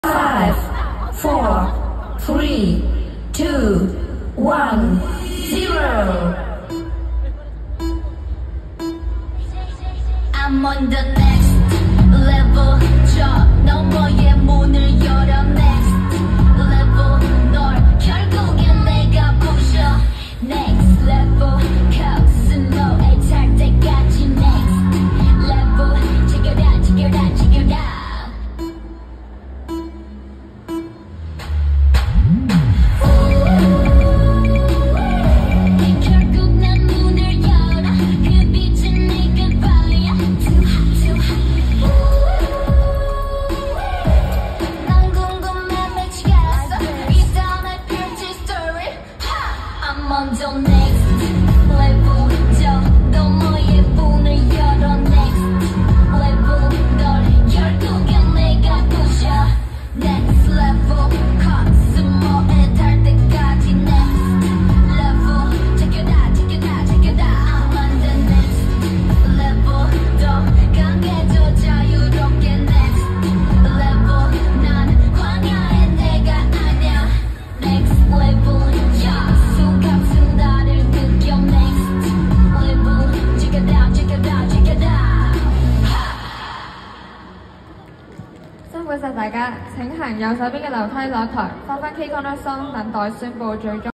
5, 4, 3, 2, 1, 0. I'm on the next level. 저 너머의 문을 열어. Next level. 널 결국엔 내가 부셔. Next level. Cosmo에 찰 때까지. Next level. Check it out, check it out, check it out. 먼저 next level. 저 너머의 문을 열어. Next level. 널 결국엔 내가 부셔. Next level. cosmo에 닿을 때까지. Next level. Check it out, check it out, check it out. I'm on the next level. 더 강해져 자유롭게. Next level. 난 광야에 내가 아냐. Next level. 辛苦晒大家，請行右手邊嘅樓梯攞台，翻返 Kcon Aespa 等待宣佈最終。